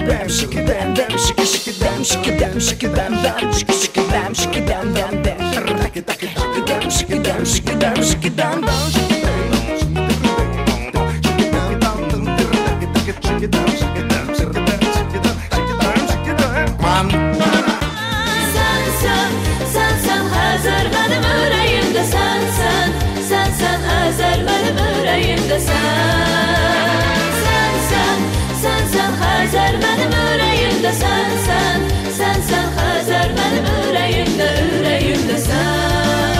bam, shiki bam bam, shiki bam, shiki bam, shiki bam bam, shiki bam, shiki bam bam bam, shiki bam, shiki bam, shiki bam, shiki bam bam, Sensen Hazır benim yüreğimde Sensen Hazır benim yüreğimde Sensen Hazır benim yüreğimde Sensen Hazır benim yüreğimde sen.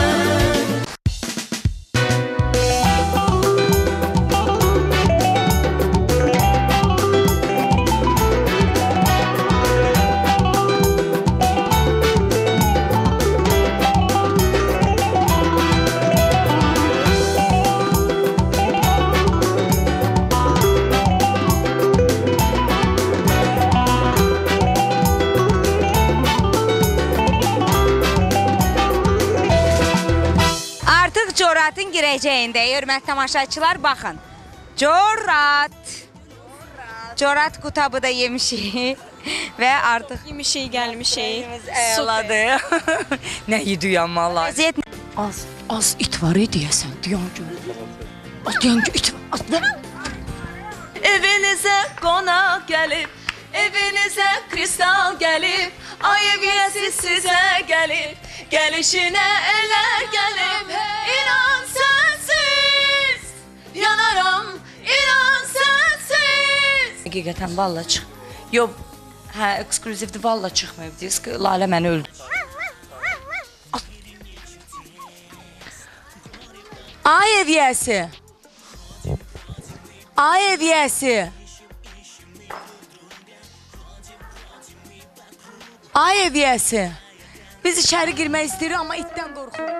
Corat'ın girəcəyində, hörmətli tamaşaçılar, baxın. Corat qutabı da yemişik və artıq yemişik, gəlmişik. Əladır. Nə yediyəm valla. Az it var deyəsən, deyən ki it var. Evinizə qonaq gəlib, evinizə kristal gəlib, ay eviyəsiz sizə gəlib, gəlişinə elə gəlib. İnan sənsiz, yanaram, inan sənsiz. Həqiqətən valla çıx. Yox, ekskluzivdir, valla çıxmayıb disk. Lalə məni öldü. Ay eviyəsi. Ay eviyəsi. Ay eviyəsi. Biz içəri girmək istəyirik, amma itdən qorxuruq.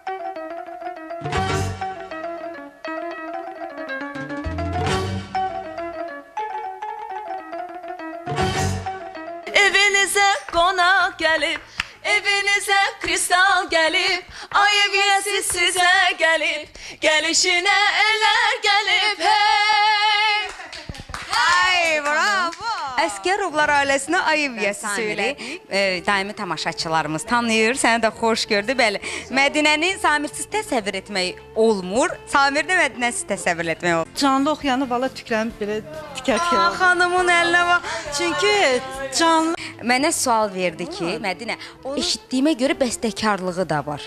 Evinizə qonaq gəlib, evinizə kristal gəlib, ay eviyəsi sizə gəlib, gəlişinə eller gəlib, hey! Ay, bravo! Əskərovlar ailəsinə ay eviyəsi söyləyib. Daimi tamaşaçılarımız tanıyır, səni də xoş gördü. Bəli, Mədinəni Samirsiz təsəvvür etmək olmur, Samirdə Mədinəsiz təsəvvür etmək olur. Canlı oxuyanı valla tüklənib belə tikə-tikə. Xanımın əlinə bax. Çünki canlı... Mənə sual verdi ki, Mədinə, eşitdiyimə görə bəstəkarlığı da var.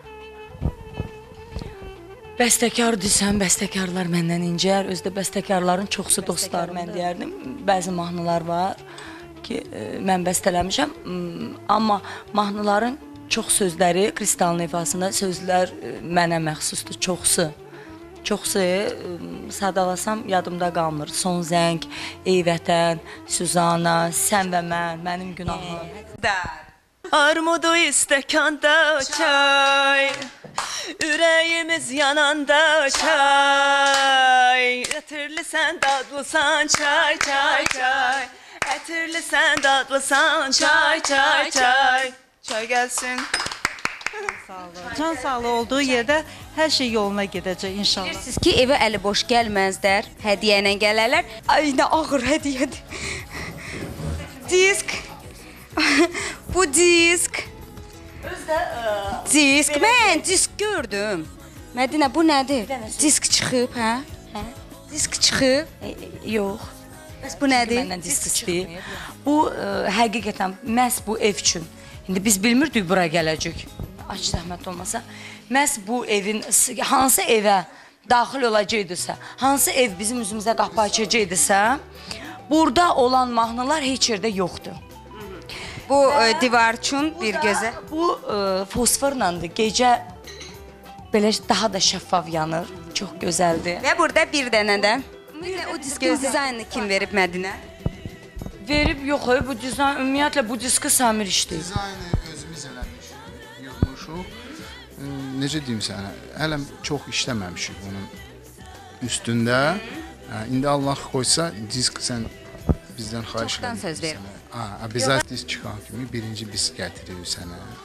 Bəstəkar desən, bəstəkarlar məndən incəyər. Özdə bəstəkarların çoxsu dostlar mən deyərdim. Bəzi mahnılar var ki, mən bəstələmişəm. Amma mahnıların çox sözləri, Kristalın ifasında sözlər mənə məxsusdur, çoxsu. Çoxsu, sadalasam yadımda qalmır. Son zəng, ey vətən, Süzana, sən və mən, mənim günahım. Armudu istəkanda çay, ürəyimiz yananda çay, ətirlisən, dadlısan çay, çay, çay, ətirlisən, dadlısan çay, çay, çay, çay gəlsin. Can sağlığı olduğu yerdə hər şey yoluna gedəcək inşallah. Bilirsiniz ki, evə əli boş gəlməzlər, hədiyyə ilə gələrlər. Ay, nə ağır hədiyyədir. Disk. Bu disk. Disk. Mən disk gördüm. Mədinə, bu nədir? Disk çıxıb, hə? Disk çıxıb. Yox. Bəs bu nədir? Məndən disk çıxıb. Bu, həqiqətən, məhz bu ev üçün. İndi biz bilmirdik bura gələcək. Aç zəhmət olmasa. Məhz bu evin, hansı evə daxil olacaqdısa, hansı ev bizim üzümüzə qapı açacaqdısa, burada olan mahnılar heç yerdə yoxdur. Bu divar üçün bir gözə. Bu fosforlandır. Gecə belə daha da şəffaf yanır. Çox gözəldir. Və burada bir dənə də. O diskin dizaynını kim verib Mədinə? Verib yox, bu dizayn, ümumiyyətlə bu diski Samir işləyib. Dizaynı özümüz eləmişik, yığmışıq. Necə deyim sənə, hələm çox işləməmişik bunun üstündə. İndi Allah qoysa, disk sən bizdən xahiş çoxdan söz verim. Bizə disk çıxan kimi birinci biz gətiririk sənə.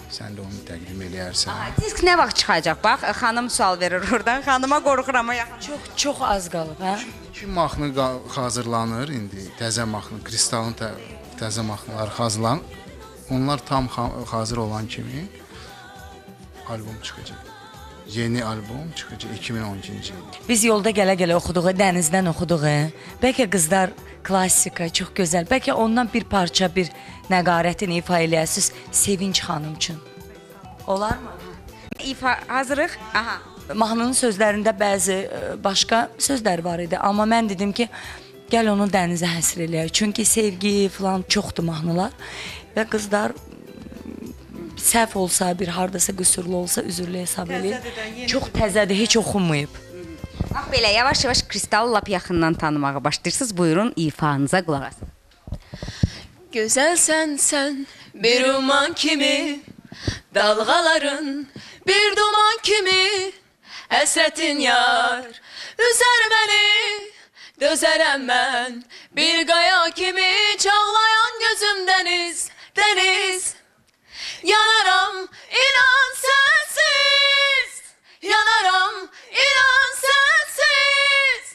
sən də onu təqdim eləyərsən. Disk nə vaxt çıxacaq? Bax, xanım sual verir oradan. Xanıma qorxuram ama yaxın. Çox az qalıb, hə? 2 mahnı hazırlanır indi. Təzə mahnı, Kristalın təzə mahnıları hazırlanır. Onlar tam hazır olan kimi albom çıxacaq. Yeni albom çıxacaq 2012-ci ildə. Biz yolda gələ-gələ oxuduğu, dənizdən oxuduğu, bəlkə qızlar klassika, çox gözəl, bəlkə ondan bir parça, bir nəqarətini ifa eləyəsiniz Sevinç xanım üçün. Olarmı? İfa hazırıq. Aha. Mahnının sözlərində bəzi başqa sözlər var idi, amma mən dedim ki, gəl onu dənizə həsr eləyək. Çünki sevgi falan çoxdur mahnılar və qızlar səhv olsa, bir hardasa qüsurlu olsa üzürlü hesab eləyir. Çox təzədir, heç oxunmayıb. Bax belə yavaş-yavaş Kristal lap yaxından tanımağa başlayırsınız. Buyurun ifanıza qulaq asın. Gözəlsən sən bir umman kimi, dalğaların bir duman kimi, həsrətin yar üzər məni, dözərəm mən bir qaya kimi, çağlayan gözüm dəniz, dəniz. Yanaram inan sensiz, yanaram inan sensiz.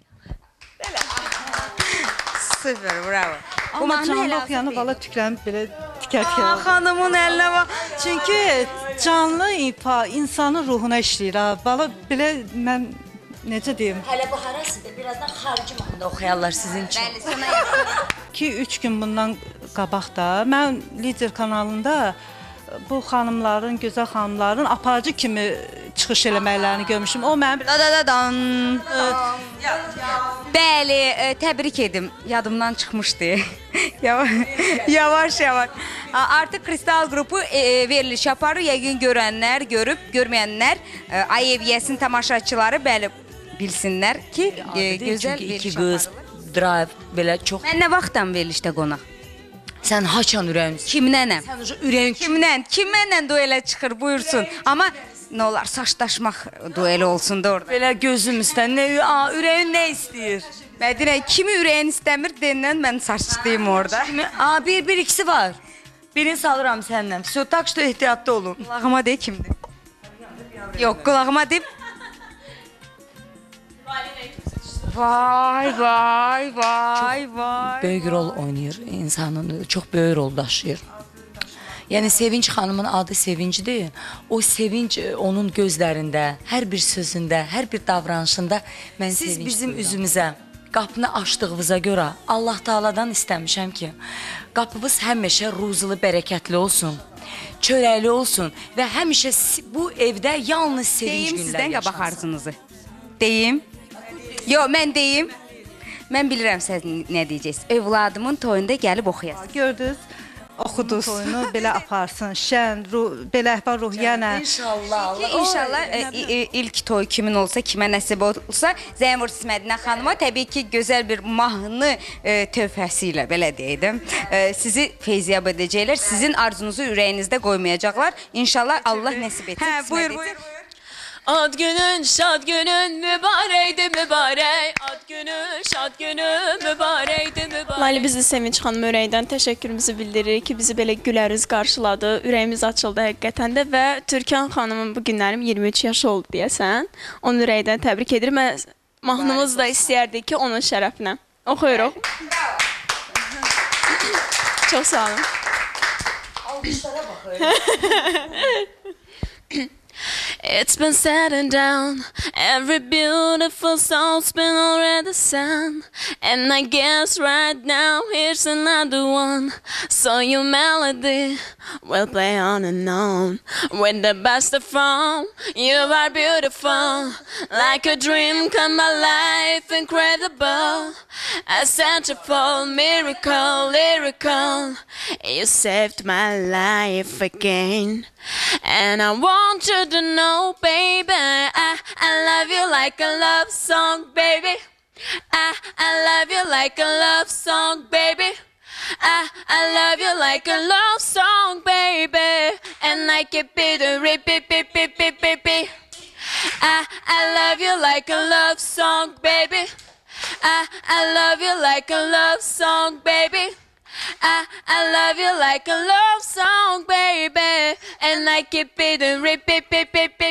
Süper, bravo. Amma canlı oxuyanı valla tüklənib belə tikər-tikər olur. Xanımın əlinə bax. Çünki canlı ifa insanın ruhuna işləyir ha. Valla belə mən necə deyim? Hələ bu harasıdır? Birazdan xarici mahnıda oxuyarlar sizin üçün. Bəli, sona yaxın. 2-3 gün bundan qabaqda mən Lider kanalında bu xanımların, gözəl xanımların aparıcı kimi çıxış eləməklərini görmüşüm. O mənim Da-da-da-dan. Bəli, təbrik edim. Yadımdan çıxmışdı. Yavaş-yavaş. Artıq Kristal qrupu veriliş aparır. Yəqin görənlər, görüb, görməyənlər, Ayeviyyəsin tamaşaçıları bəli bilsinlər ki, gözəl veriliş qız, drive, belə çox. Mən nə vaxtdan verilişdə qonaq? Sən haçan ürəyin? Kimlənəm? Sən ürəyin Kimlə duelə çıxır, buyursun. Amma nə olar, saçdaşmaq dueli olsun da orada. belə gözüm üstən, ürəyin nə istəyir? Mədinə, kimi ürəyin istəmir deyindən mən saçlıyım orada. Bir ikisi var. Birini salıram səndən. Все, так что ehtiyatlı olun. Qulağıma de kimdir? Yox, qulağıma deyib. Vay. Böyük rol oynayır insanın, çox böyük rol daşıyır. Yəni Sevinç xanımın adı Sevincidir. O sevinç onun gözlərində, hər bir sözündə, hər bir davranışında mən sevinç duyuram. Siz bizim üzümüzə qapını açdığınıza görə Allah Taala'dan istəmişəm ki, qapınız həmişə ruzlu, bərəkətli olsun, çörəkli olsun və həmişə bu evdə yalnız sevinç Deyim günlər sizdən yaşansın. qabaq arzınızı. Deyim. Yox, mən deyim. Mən bilirəm siz nə deyəcəksiniz. Evladımın toyunda gəlib oxuyasınız. gördünüz, oxudunuz. Toyunu belə aparsın, şən, belə əhval ruhiyyənə. İnşallah. İnşallah ilk toy kimin olsa, kimə nəsib olsa, Zəymur Mədinə xanıma təbii ki, gözəl bir mahnı tövhəsi ilə, belə deydim, sizi feyziyab edəcəklər. Sizin arzunuzu ürəyinizdə qoymayacaqlar. İnşallah Allah nəsib etsin. Hə, buyur. Ad günün, şad günün mübarəkdir, mübarək. Ad günün, şad günün mübarəkdir, mübarək. Layla, biz də Sevinç xanım ürəkdən təşəkkürümüzü bildiririk ki, bizi belə gülərüz qarşıladı, ürəyimiz açıldı həqiqətən də və Türkan xanımın bu günlərim 23 yaşı oldu deyəsən. Onu ürəkdən təbrik edirəm. Mahnımız da istəyərdik ki, onun şərəfinə. Oxuyuruq. Çox sağ olun. Alqışlara baxın. It's been setting down, every beautiful soul's been already sung. And I guess right now here's another one. So your melody will play on and on. With the best of all, you are beautiful. Like a dream come alive, incredible. A centerfold miracle, lyrical. You saved my life again. And I want you to know, baby, I love you like a love song, baby. I love you like a love song, baby. I love you like a love song, baby. And I keep it repeat, beep, beep, beep, beep, beep. I love you like a love song, baby. I love you like a love song, baby. I love you like a love song, baby, and I keep it and repeat, repeat, repeat.